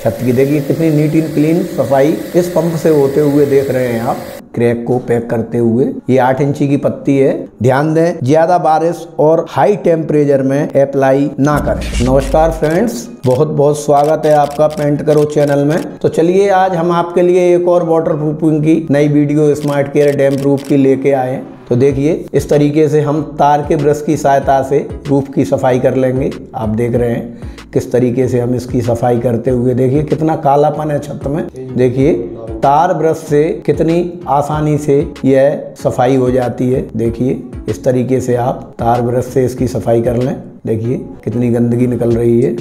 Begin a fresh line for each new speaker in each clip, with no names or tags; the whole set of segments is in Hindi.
छत की देखिए कितनी नीट एंड क्लीन सफाई इस पंप से होते हुए देख रहे हैं आप क्रैक को पैक करते हुए। ये 8 इंची की पत्ती है। ध्यान दें, ज्यादा बारिश और हाई टेम्परेचर में अप्लाई ना करें। नमस्कार फ्रेंड्स, बहुत बहुत स्वागत है आपका पेंट करो चैनल में। तो चलिए आज हम आपके लिए एक और वाटर प्रूफिंग की नई video smart care damp proof की लेके आए। तो देखिए इस तरीके से हम तार के ब्रश की सहायता से रूफ की सफाई कर लेंगे। आप देख रहे हैं किस तरीके से हम इसकी सफाई करते हुए, देखिए कितना कालापन है छत में। देखिए तार ब्रश से कितनी आसानी से यह सफाई हो जाती है। देखिए इस तरीके से आप तार ब्रश से इसकी सफाई कर लें। देखिए कितनी गंदगी निकल रही है।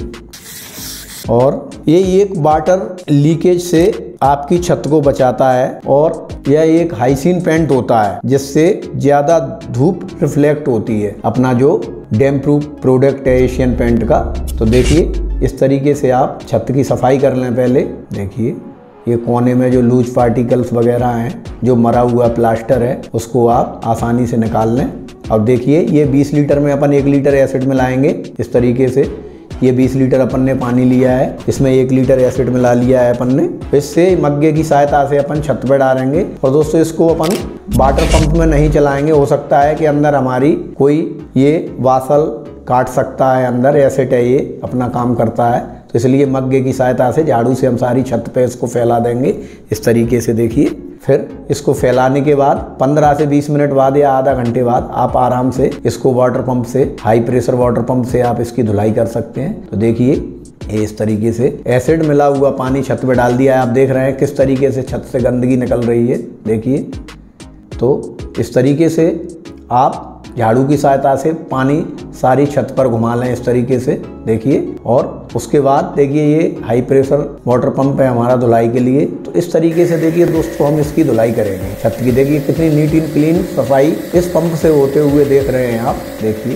और ये एक वाटर लीकेज से आपकी छत को बचाता है और यह एक हाइजीन पेंट होता है जिससे ज़्यादा धूप रिफ्लेक्ट होती है। अपना जो डैम प्रूफ प्रोडक्ट है एशियन पेंट का। तो देखिए इस तरीके से आप छत की सफाई कर लें। पहले देखिए ये कोने में जो लूज पार्टिकल्स वगैरह हैं, जो मरा हुआ प्लास्टर है, उसको आप आसानी से निकाल लें। अब देखिए ये 20 लीटर में अपन 1 लीटर एसिड मिलाएंगे। इस तरीके से ये 20 लीटर अपन ने पानी लिया है, इसमें 1 लीटर एसिड मिला लिया है अपन ने। इससे मग्गे की सहायता से अपन छत पे डालेंगे। और दोस्तों इसको अपन वाटर पंप में नहीं चलाएंगे। हो सकता है कि अंदर हमारी कोई ये वासल काट सकता है, अंदर एसिड है, ये अपना काम करता है। तो इसलिए मग्गे की सहायता से झाड़ू से हम सारी छत पे इसको फैला देंगे इस तरीके से। देखिए फिर इसको फैलाने के बाद 15 से 20 मिनट बाद या आधा घंटे बाद आप आराम से इसको वाटर पंप से, हाई प्रेशर वाटर पंप से आप इसकी धुलाई कर सकते हैं। तो देखिए ये इस तरीके से एसिड मिला हुआ पानी छत पे डाल दिया है। आप देख रहे हैं किस तरीके से छत से गंदगी निकल रही है। देखिए तो इस तरीके से आप झाड़ू की सहायता से पानी सारी छत पर घुमा लें इस तरीके से। देखिए और उसके बाद देखिए ये हाई प्रेशर वाटर पंप है हमारा धुलाई के लिए। तो इस तरीके से देखिए दोस्तों हम इसकी धुलाई करेंगे छत की। देखिए कितनी नीट एंड क्लीन सफाई इस पंप से होते हुए देख रहे हैं आप। देखिए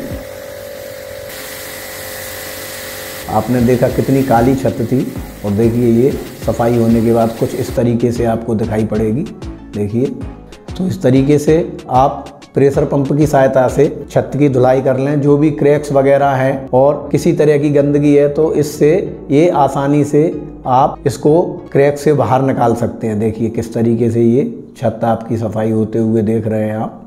आपने देखा कितनी काली छत थी और देखिए ये सफाई होने के बाद कुछ इस तरीके से आपको दिखाई पड़ेगी। देखिए तो इस तरीके से आप प्रेशर पंप की सहायता से छत की धुलाई कर लें। जो भी क्रैक्स वगैरह हैं और किसी तरह की गंदगी है तो इससे ये आसानी से आप इसको क्रैक से बाहर निकाल सकते हैं। देखिए किस तरीके से ये छत आपकी सफाई होते हुए देख रहे हैं आप।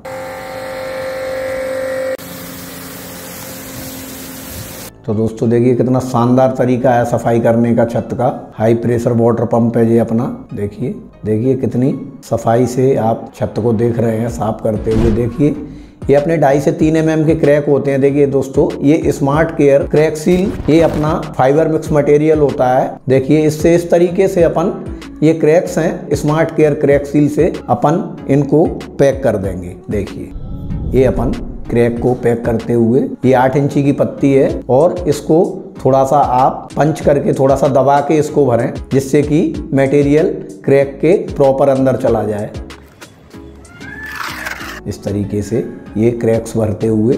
तो दोस्तों देखिए कितना शानदार तरीका है सफाई करने का छत का। हाई प्रेशर वाटर पंप है ये अपना। देखिए देखिए कितनी सफाई से आप छत को देख रहे हैं साफ करते हुए। देखिए ये अपने 2.5 से 3 mm के क्रैक होते हैं। देखिए दोस्तों ये स्मार्ट केयर क्रैक सील ये अपना फाइबर मिक्स मटेरियल होता है। देखिए इससे इस तरीके से अपन ये क्रैक्स हैं स्मार्ट केयर क्रैक सील से अपन इनको पैक कर देंगे। देखिए ये अपन क्रैक को पैक करते हुए, ये 8 इंची की पत्ती है और इसको थोड़ा सा आप पंच करके थोड़ा सा दबा के इसको भरें जिससे कि मटेरियल क्रैक के प्रॉपर अंदर चला जाए। इस तरीके से ये क्रैक्स भरते हुए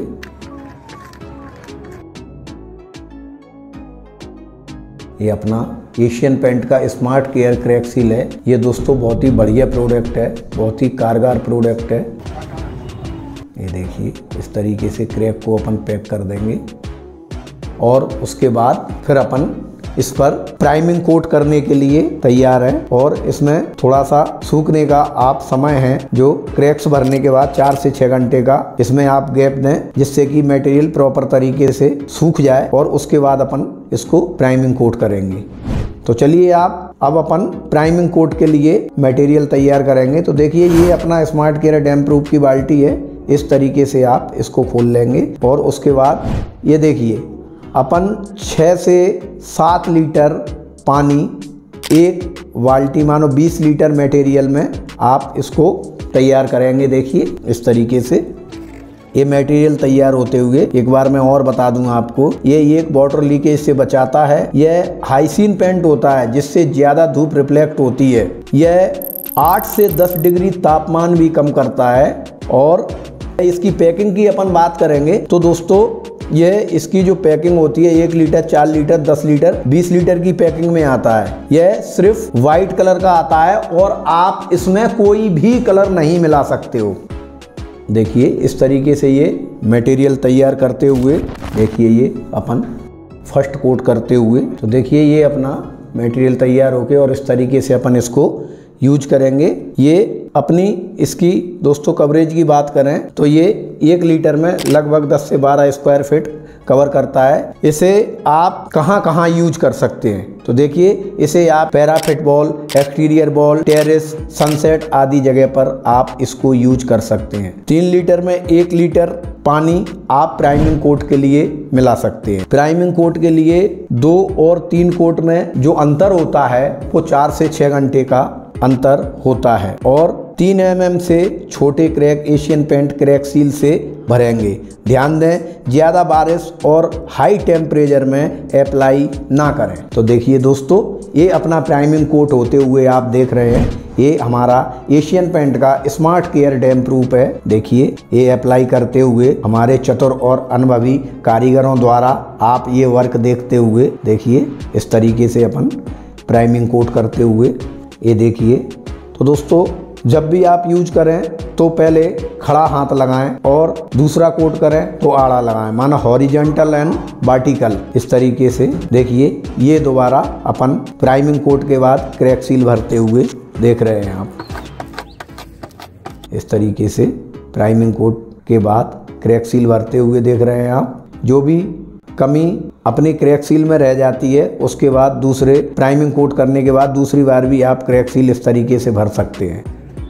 ये अपना एशियन पेंट का स्मार्ट केयर क्रैक सील है। ये दोस्तों बहुत ही बढ़िया प्रोडक्ट है, बहुत ही कारगर प्रोडक्ट है। ये देखिए इस तरीके से क्रैक को अपन पैक कर देंगे और उसके बाद फिर अपन इस पर प्राइमिंग कोट करने के लिए तैयार है। और इसमें थोड़ा सा सूखने का आप समय है जो क्रैक्स भरने के बाद 4 से 6 घंटे का इसमें आप गैप दें जिससे कि मटेरियल प्रॉपर तरीके से सूख जाए और उसके बाद अपन इसको प्राइमिंग कोट करेंगे। तो चलिए आप अब अपन प्राइमिंग कोट के लिए मटेरियल तैयार करेंगे। तो देखिए ये अपना स्मार्ट केयर डैम प्रूफ की बाल्टी है। इस तरीके से आप इसको खोल लेंगे और उसके बाद ये देखिए अपन 6 से 7 लीटर पानी एक बाल्टी मानो 20 लीटर मटेरियल में आप इसको तैयार करेंगे। देखिए इस तरीके से ये मटेरियल तैयार होते हुए एक बार मैं और बता दूंगा आपको, ये एक वाटर लीकेज से बचाता है। यह हाइजीन पेंट होता है जिससे ज़्यादा धूप रिफ्लेक्ट होती है। यह 8 से 10 डिग्री तापमान भी कम करता है। और इसकी पैकिंग की अपन बात करेंगे तो दोस्तों ये इसकी जो पैकिंग होती है 1 लीटर, 4 लीटर, 10 लीटर, 20 लीटर की पैकिंग में आता है। यह सिर्फ वाइट कलर का आता है और आप इसमें कोई भी कलर नहीं मिला सकते हो। देखिए इस तरीके से ये मटेरियल तैयार करते हुए देखिए ये अपन फर्स्ट कोट करते हुए, तो देखिए ये अपना मटेरियल तैयार होके और इस तरीके से अपन इसको यूज करेंगे। ये अपनी इसकी दोस्तों कवरेज की बात करें तो ये 1 लीटर में लगभग 10 से 12 स्क्वायर फीट कवर करता है। इसे आप कहाँ कहाँ यूज कर सकते हैं तो देखिए, इसे आप parapet wall, exterior wall, terrace, sunshade आदि जगह पर आप इसको यूज कर सकते हैं। 3 लीटर में 1 लीटर पानी आप प्राइमिंग कोट के लिए मिला सकते हैं। प्राइमिंग कोट के लिए 2 और 3 कोट में जो अंतर होता है वो 4 से 6 घंटे का अंतर होता है और 3 mm से छोटे crack Asian paint crack seal से भरेंगे। ध्यान दें, ज़्यादा बारिश और हाई टेम्परेचर में अप्लाई ना करें। तो देखिए दोस्तों, ये अपना प्राइमिंग कोट होते हुए आप देख रहे हैं, ये हमारा एशियन पेंट का स्मार्ट केयर डैम प्रूफ है। देखिए, ये अप्लाई करते हुए हमारे चतुर और अनुभवी कारीगरों द्वारा आप ये वर्क देखते हुए देखिए, इस तरीके से अपन प्राइमिंग कोट करते हुए ये देखिए। तो दोस्तों, जब भी आप यूज करें तो पहले खड़ा हाथ लगाएं और दूसरा कोट करें तो आड़ा लगाएं, माना हॉरिजॉन्टल एंड वर्टिकल। इस तरीके से देखिए, ये दोबारा अपन प्राइमिंग कोट के बाद क्रैक सील भरते हुए देख रहे हैं आप। इस तरीके से प्राइमिंग कोट के बाद क्रैक सील भरते हुए देख रहे हैं आप। जो भी कमी अपनी क्रैक सील में रह जाती है उसके बाद दूसरे प्राइमिंग कोट करने के बाद दूसरी बार भी आप क्रैक सील इस तरीके से भर सकते हैं।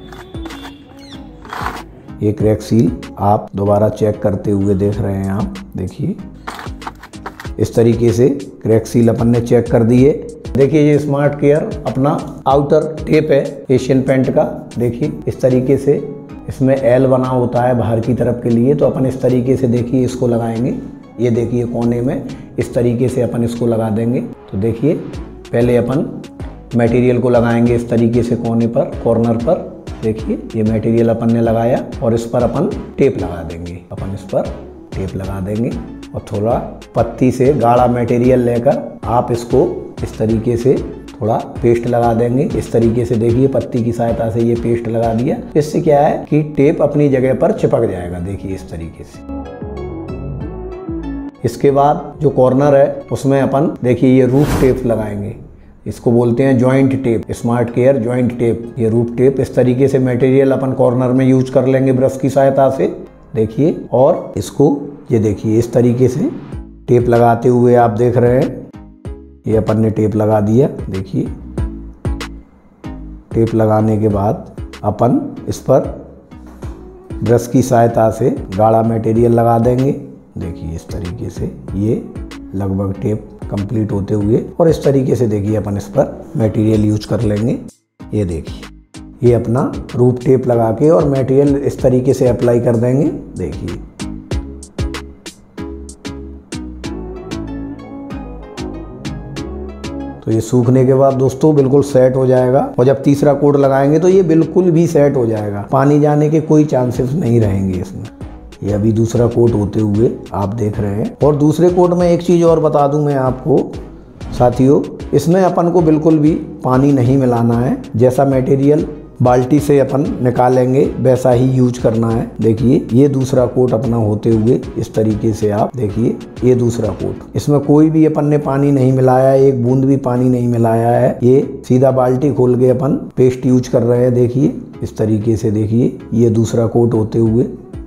ये क्रैक सील आप दोबारा चेक करते हुए देख रहे हैं आप। देखिए, इस तरीके से क्रैक सील अपन ने चेक कर दिए। देखिए, ये स्मार्ट केयर अपना आउटर टेप है एशियन पेंट का। देखिए, इस तरीके से इसमें एल बना होता है बाहर की तरफ के लिए, तो अपन इस तरीके से देखिए इसको लगाएंगे। ये देखिए कोने में इस तरीके से अपन इसको लगा देंगे। तो देखिए, पहले अपन मटेरियल को लगाएंगे इस तरीके से कोने पर, कॉर्नर पर। देखिए, ये मटेरियल अपन ने लगाया और इस पर अपन टेप लगा देंगे। अपन इस पर टेप लगा देंगे और थोड़ा पत्ती से गाढ़ा मटेरियल लेकर आप इसको इस तरीके से थोड़ा पेस्ट लगा देंगे। इस तरीके से देखिए, पत्ती की सहायता से ये पेस्ट लगा दिया। इससे क्या है कि टेप अपनी जगह पर चिपक जाएगा। देखिए, इस तरीके से। इसके बाद जो कॉर्नर है उसमें अपन देखिए ये रूफ टेप लगाएंगे। इसको बोलते हैं joint tape, smart care joint tape. ये रूफ टेप इस तरीके से मटेरियल अपन कॉर्नर में यूज कर लेंगे ब्रश की सहायता से। देखिए, और इसको ये देखिए इस तरीके से टेप लगाते हुए आप देख रहे हैं। ये अपन ने टेप लगा दिया। देखिए, टेप लगाने के बाद अपन इस पर ब्रश की सहायता से गाढ़ा मटेरियल लगा देंगे। देखिए, इस तरीके से ये लगभग टेप कंप्लीट होते हुए और इस तरीके से देखिए अपन इस पर मटेरियल यूज कर लेंगे। ये देखिए, ये अपना रूफ टेप लगा के और मटेरियल इस तरीके से अप्लाई कर देंगे। देखिए, तो ये सूखने के बाद दोस्तों बिल्कुल सेट हो जाएगा और जब तीसरा कोट लगाएंगे तो ये बिल्कुल भी सेट हो जाएगा। पानी जाने के कोई चांसेस नहीं रहेंगे इसमें। ये अभी दूसरा कोट होते हुए आप देख रहे हैं। और दूसरे कोट में एक चीज़ और बता दूं मैं आपको साथियों, इसमें अपन को बिल्कुल भी पानी नहीं मिलाना है। जैसा मटेरियल बाल्टी से अपन निकालेंगे वैसा ही यूज करना है। देखिए, ये दूसरा कोट अपना होते हुए इस तरीके से आप देखिए, ये दूसरा कोट, इसमें कोई भी अपन ने पानी नहीं मिलाया है, एक बूंद भी पानी नहीं मिलाया है। ये सीधा बाल्टी खोल के अपन पेस्ट यूज कर रहे हैं। देखिए, इस तरीके से देखिए, ये दूसरा कोट होते हुए,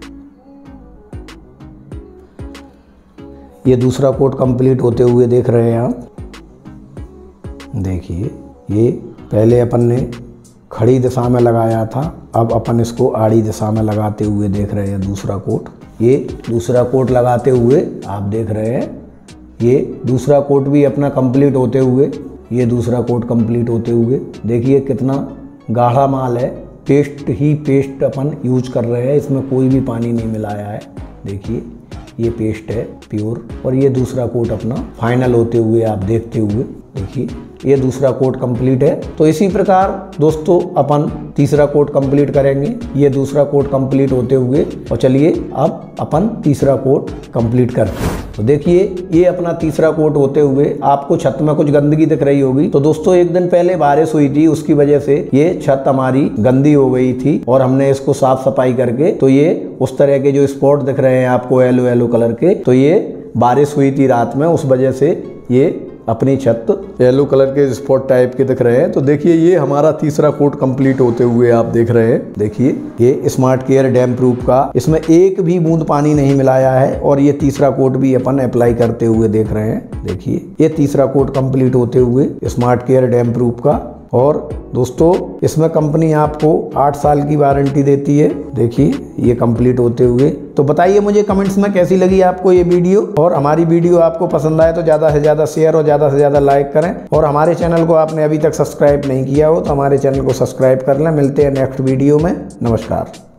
ये दूसरा कोट कंप्लीट होते हुए देख रहे हैं आप। देखिए, ये पहले अपन ने खड़ी दिशा में लगाया था, अब अपन इसको आड़ी दिशा में लगाते हुए देख रहे हैं दूसरा कोट। ये दूसरा कोट लगाते हुए आप देख रहे हैं, ये दूसरा कोट भी अपना कंप्लीट होते हुए, ये दूसरा कोट कंप्लीट होते हुए देखिए कितना गाढ़ा माल है। पेस्ट ही पेस्ट अपन यूज कर रहे हैं, इसमें कोई भी पानी नहीं मिलाया है। देखिए, ये पेस्ट है प्योर। और ये दूसरा कोट अपना फाइनल होते हुए आप देखते हुए देखिए, ये दूसरा कोट कंप्लीट है। तो इसी प्रकार दोस्तों अपन तीसरा कोट कंप्लीट करेंगे। ये दूसरा कोट कंप्लीट होते हुए, और चलिए अब अपन तीसरा कोट कंप्लीट करते हैं। तो देखिए, ये अपना तीसरा कोट होते हुए आपको छत में कुछ गंदगी दिख रही होगी। तो दोस्तों, एक दिन पहले बारिश हुई थी, उसकी वजह से ये छत हमारी गंदी हो गई थी और हमने इसको साफ सफाई करके, तो ये उस तरह के जो स्पॉट दिख रहे हैं आपको येलो येलो कलर के, तो ये बारिश हुई थी रात में, उस वजह से ये अपनी छत येलो कलर के स्पॉट टाइप के दिख रहे हैं। तो देखिए ये हमारा तीसरा कोट कंप्लीट होते हुए आप देख रहे हैं। देखिए ये स्मार्ट केयर डैम प्रूफ का, इसमें एक भी बूंद पानी नहीं मिलाया है और ये तीसरा कोट भी अपन अप्लाई करते हुए देख रहे हैं। देखिए ये तीसरा कोट कंप्लीट होते हुए स्मार्ट केयर डैम प्रूफ का। और दोस्तों इसमें कंपनी आपको 8 साल की वारंटी देती है। देखिए ये कंप्लीट होते हुए। तो बताइए मुझे कमेंट्स में कैसी लगी आपको ये वीडियो, और हमारी वीडियो आपको पसंद आए तो ज़्यादा से ज़्यादा शेयर और ज़्यादा से ज़्यादा लाइक करें। और हमारे चैनल को आपने अभी तक सब्सक्राइब नहीं किया हो तो हमारे चैनल को सब्सक्राइब कर लें। मिलते हैं नेक्स्ट वीडियो में। नमस्कार।